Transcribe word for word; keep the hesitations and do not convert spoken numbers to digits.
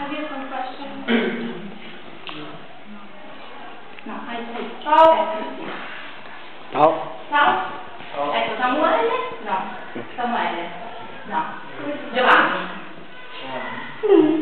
you some questions? No, hai detto ciao. Ciao. Ciao. Ciao. Ecco, Samuele? No. Samuele? No. Giovanni. Mm.